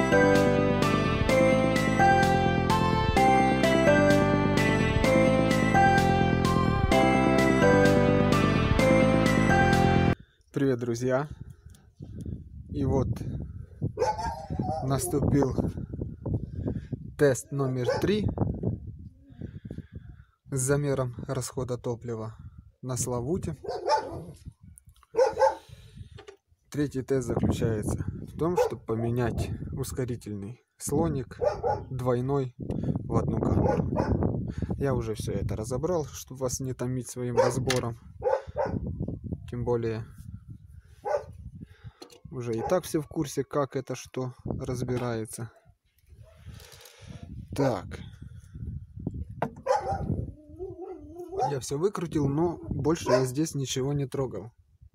Привет, друзья! И вот наступил тест номер 3 с замером расхода топлива на Славуте. Третий тест заключается в том, чтобы поменять ускорительный слоник двойной в одну камеру. Я уже все это разобрал, чтобы вас не томить своим разбором. Тем более уже и так все в курсе, как это что разбирается. Так. Я все выкрутил, но больше я здесь ничего не трогал.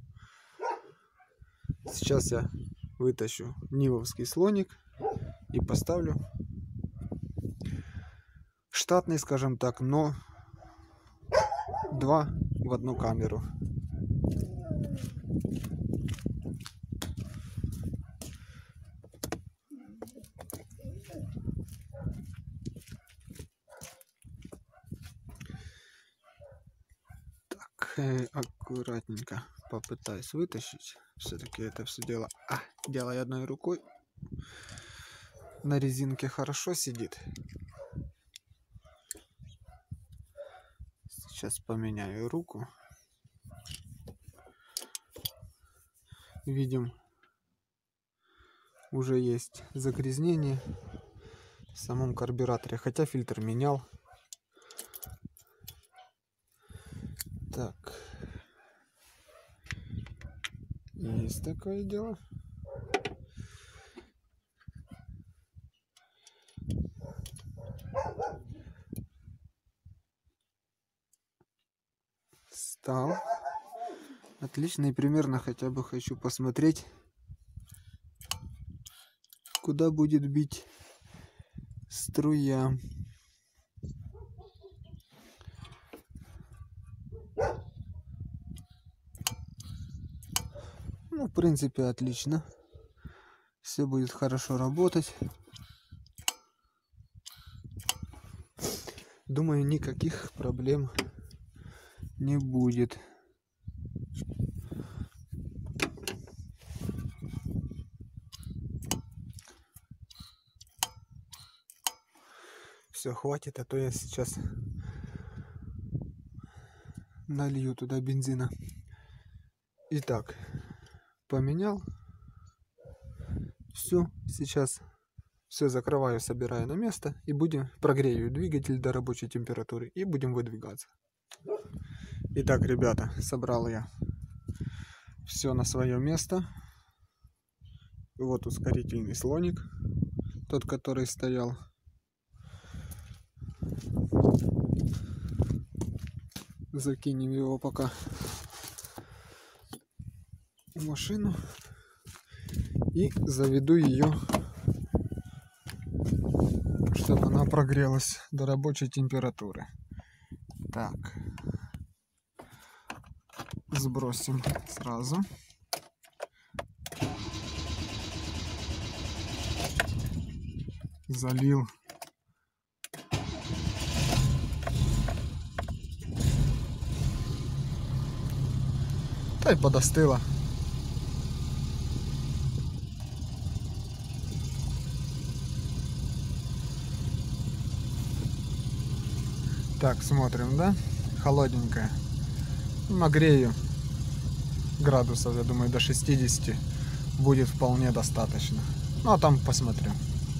Сейчас я вытащу нивовский слоник и поставлю штатный, скажем так, но 2 в одну камеру. Аккуратненько попытаюсь вытащить. Все-таки это все дело делаю одной рукой. На резинке хорошо сидит. Сейчас поменяю руку. Видим, уже есть загрязнение в самом карбюраторе, хотя фильтр менял. Так, есть такое дело. Стал. Отлично, и примерно хотя бы хочу посмотреть, куда будет бить струя. Ну, в принципе, отлично. Все будет хорошо работать. Думаю, никаких проблем не будет. Все, хватит, а то я сейчас налью туда бензина. Итак, поменял. Все, сейчас все закрываю, собираю на место и прогрею двигатель до рабочей температуры и будем выдвигаться. Итак, ребята, собрал я все на свое место. Вот ускорительный слоник, тот, который стоял. Закинем его пока в машину и заведу ее, чтобы она прогрелась до рабочей температуры. Так, сбросим сразу. Залил. Да и подостыло. Так, смотрим, да? Холодненькая. Нагрею градусов, я думаю, до 60 будет вполне достаточно. Ну, а там посмотрим.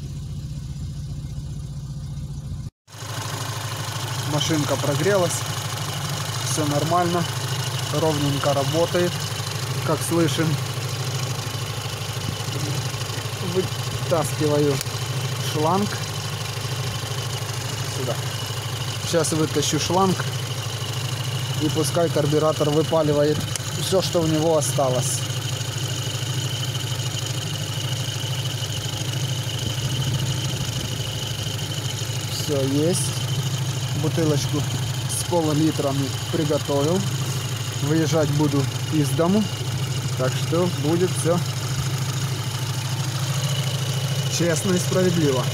Машинка прогрелась. Все нормально. Ровненько работает, как слышим. Вытаскиваю шланг сюда. Сейчас вытащу шланг и пускай карбюратор выпаливает все, что в него осталось. Все есть. Бутылочку с пол-литрами приготовил. Выезжать буду из дому, так что будет все Честно и справедливо.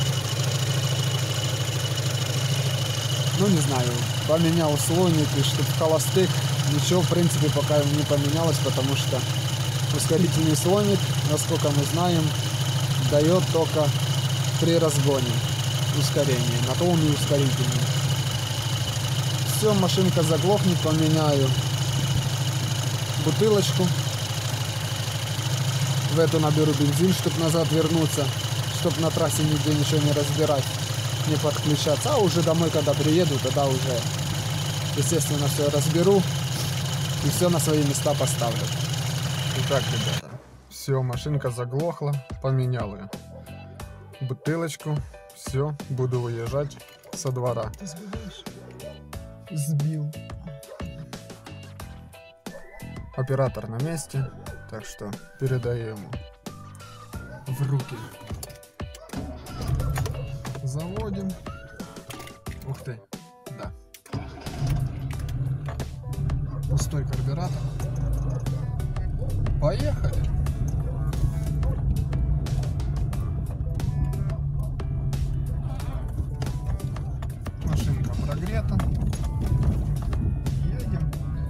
Ну не знаю, поменял слоник и чтоб холостых, ничего в принципе пока не поменялось, потому что ускорительный слоник, насколько мы знаем, дает только при разгоне ускорение, на то он и ускорительный. Все, машинка заглохнет, поменяю бутылочку, в эту наберу бензин, чтобы назад вернуться, чтобы на трассе нигде ничего не разбирать, не подключаться, а уже домой, когда приеду, тогда уже, естественно, все разберу и все на свои места поставлю. Итак, ребята, все, машинка заглохла, поменял ее. Бутылочку, все, буду выезжать со двора. Ты сбиваешь? Сбил. Оператор на месте, так что передаю ему в руки. Заводим. Ух ты, да. Пустой карбюратор. Поехали. Машинка прогрета. Едем.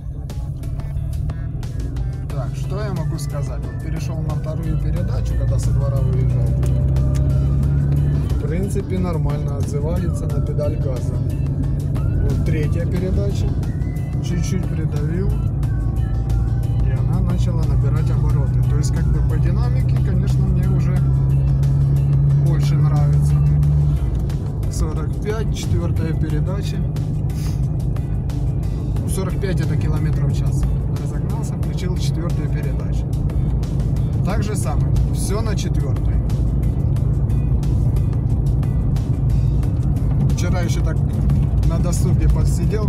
Так, что я могу сказать? Вот перешел на вторую передачу, когда со двора выезжал. В принципе, нормально отзывается на педаль газа. Вот третья передача. Чуть-чуть придавил. И она начала набирать обороты. То есть, как бы по динамике, конечно, мне уже больше нравится. 45, четвертая передача. 45 это километров в час. Разогнался, включил четвертую передачу. Так же самое. Все на четвертой. Вчера еще так на досуге посидел.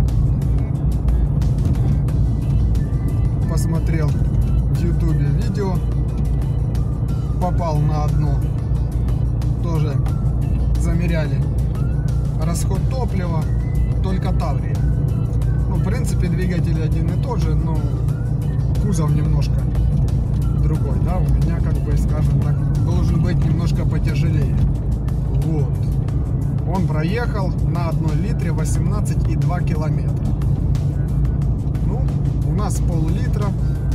Посмотрел в ютубе видео. Попал на одно. Тоже замеряли расход топлива, только Таврия. Ну, в принципе, двигатель один и тот же, но кузов немножко другой, да, у меня, как бы, скажем так, должен быть немножко потяжелее. Вот. Он проехал на 1 литре 18,2 километра. Ну, у нас пол-литра.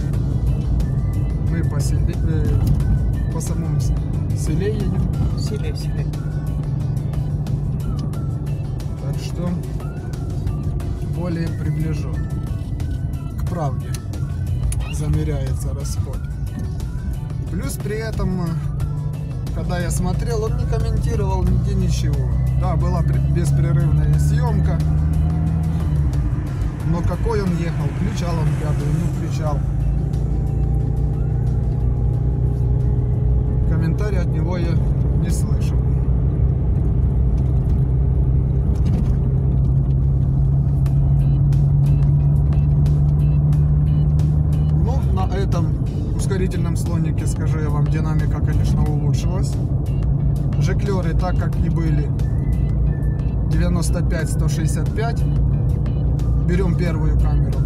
Мы по самому селе едем. Селе. Так что более приближен к правде замеряется расход. Плюс при этом, когда я смотрел, он не комментировал нигде ничего. Да, была беспрерывная съемка, но какой он ехал, включал он пятую, не включал. Комментарий от него я не слышал. Ну, на этом ускорительном слонике, скажу я вам, динамика, конечно, улучшилась. Жиклеры, так как и были 95-165, берем первую камеру.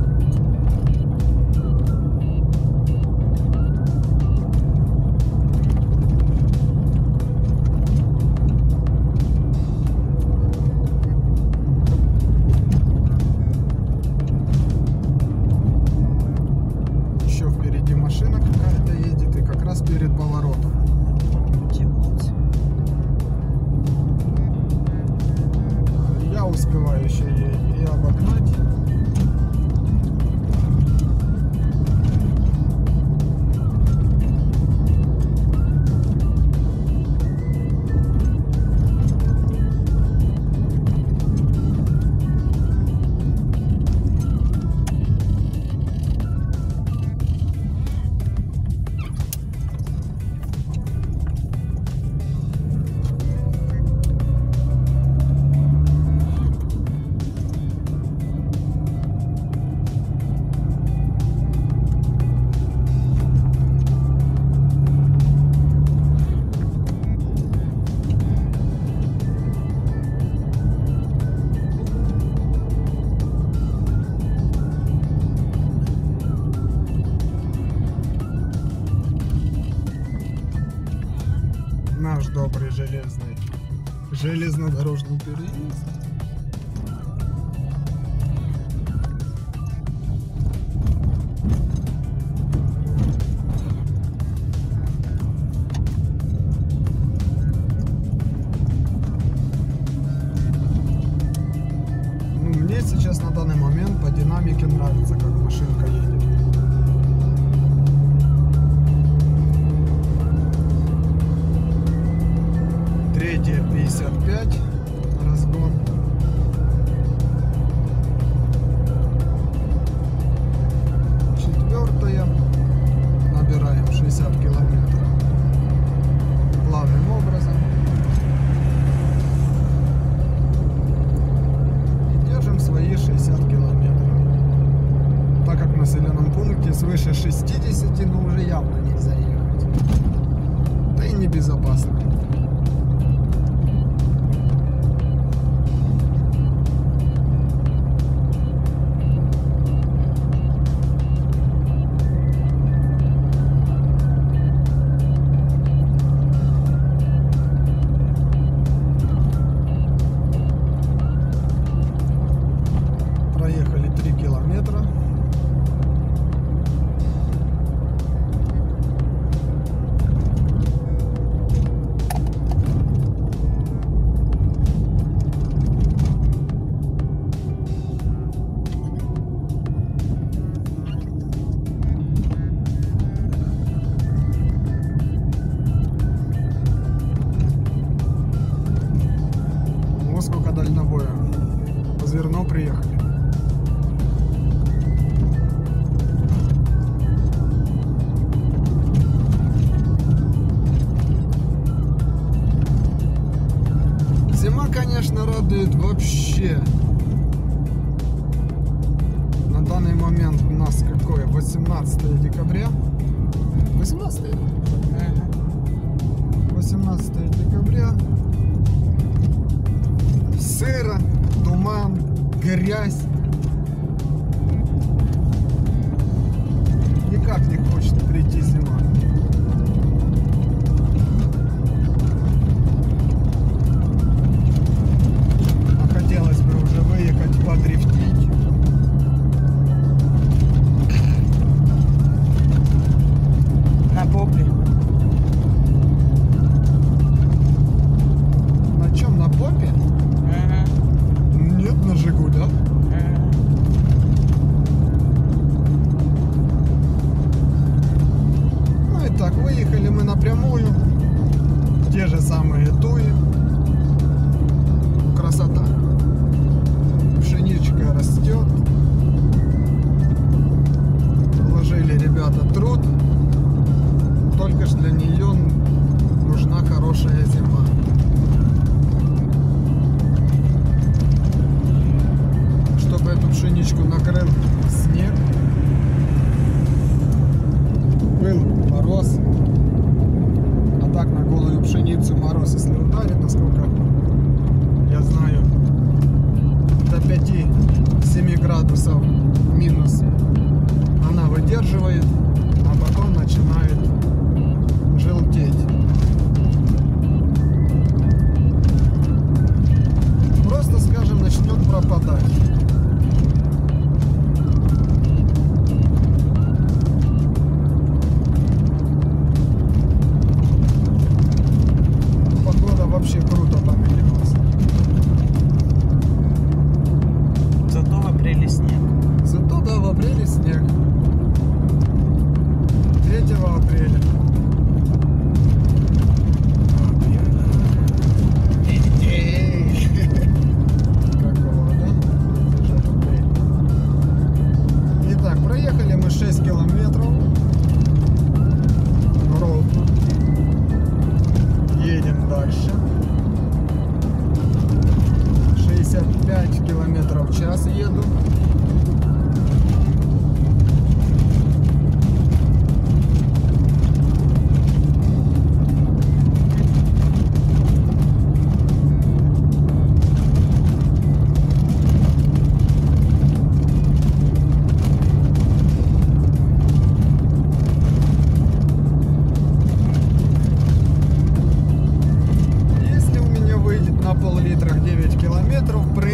Еще впереди машина какая-то едет, и как раз перед поворотом. Я успеваю еще и обогнать. наш добрый железнодорожный переезд. Мне сейчас на данный момент по динамике нравится, как машинка едет. Третья 55 разгон. Четвертая набираем 60 километров плавным образом. И держим свои 60 километров. Так как в населенном пункте свыше 60, но уже явно нельзя ехать. Да и небезопасно. Проехали 3 километра. Вот сколько дальнобоя. По Зверно приехали. Зима, конечно, радует вообще. На данный момент у нас какое? 18 декабря. 18? 18 декабря. Сыро, туман, грязь. Никак не хочет прийти зима. А хотелось бы уже выехать, подрифтить. На попе. На чем? На попе? Нет, на Жигулях. Ну и так, выехали мы напрямую. Те же самые туи. Красота. Пшеничка растет. Вложили ребята труд. Только ж для нее нужна хорошая зима. Чтобы эту пшеничку накрыл снег, был мороз, а так на голую пшеницу мороз, если ударит, насколько я знаю, до 5-7 градусов минус, она выдерживает, а потом начинает желтеть. Просто, скажем, начнет пропадать. Погода вообще круто поменялась. Зато в апреле снег. Зато да, в апреле снег. 3 апреля. Какого, да? Итак, проехали мы 6 километров. Ровно. Едем дальше. 65 километров в час еду.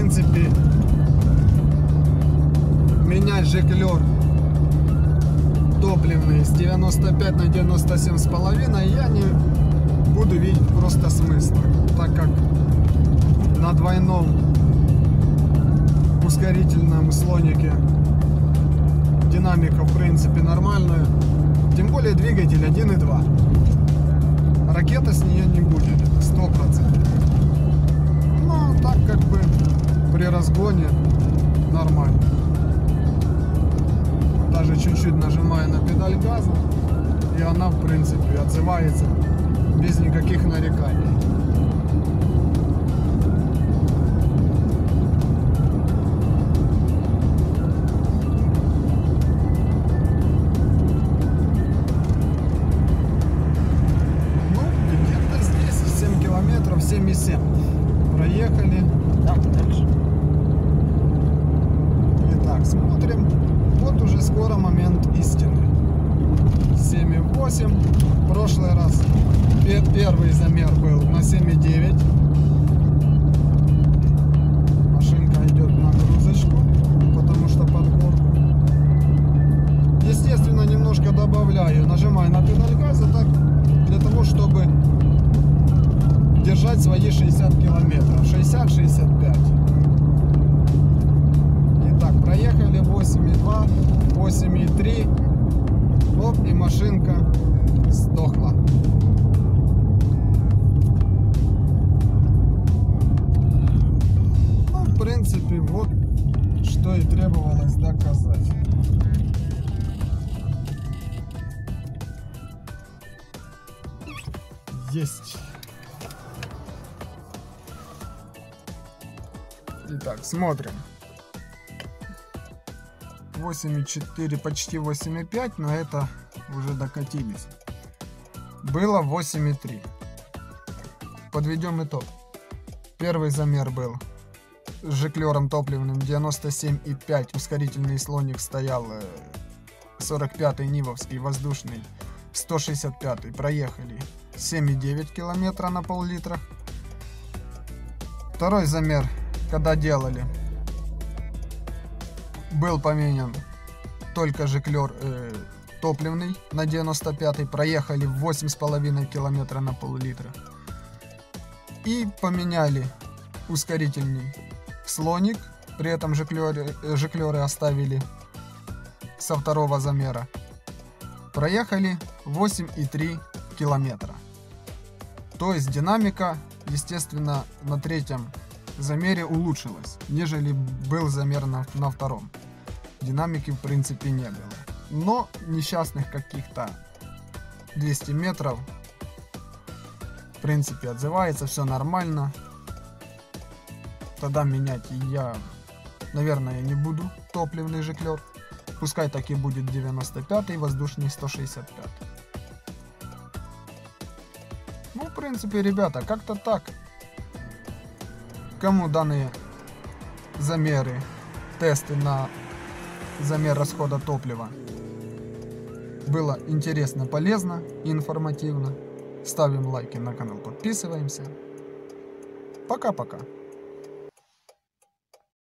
принципе, менять жиклер топливный с 95 на 97,5 я не буду видеть просто смысла, так как на двойном ускорительном слонике динамика в принципе нормальная, тем более двигатель 1.2, ракета с нее не будет 100%, но так как бы при разгоне нормально. Даже чуть-чуть нажимаю на педаль газа, и она в принципе отзывается без никаких нареканий. Ну, где-то здесь 7 километров, 7,7 проехали. Там дальше. Итак, смотрим. Вот уже скоро момент истины. 7,8. В прошлый раз первый замер был на 7,9. Машинка идет на грузочку, потому что под горку. Естественно, немножко добавляю, нажимаю на педаль газа так, для того, чтобы держать свои 60 километров. 60-65. Итак, проехали 8,2, 8,3. Оп, и машинка сдохла. Ну, в принципе, вот что и требовалось доказать. Есть. Итак, смотрим. 8,4, почти 8,5, но это уже докатились. Было 8,3. Подведем итог. Первый замер был с жиклером топливным 97,5, ускорительный слоник стоял 45-й Нивовский воздушный, 165-й, проехали 7,9 километра на пол-литра. Второй замер, когда делали, был поменян только жиклер топливный на 95-й, проехали 8,5 километра на пол-литра. И поменяли ускорительный слоник, при этом жиклеры оставили со второго замера. Проехали 8,3 километра. То есть динамика, естественно, на третьем замере улучшилась, нежели был замер на втором. Динамики в принципе не было. Но несчастных каких-то 200 метров в принципе отзывается, все нормально. Тогда менять я, наверное, не буду топливный жиклер. Пускай так и будет 95-й, воздушный 165. Ну, в принципе, ребята, как-то так. Кому данные замеры, тесты на замер расхода топлива было интересно, полезно и информативно, ставим лайки на канал, подписываемся. Пока-пока.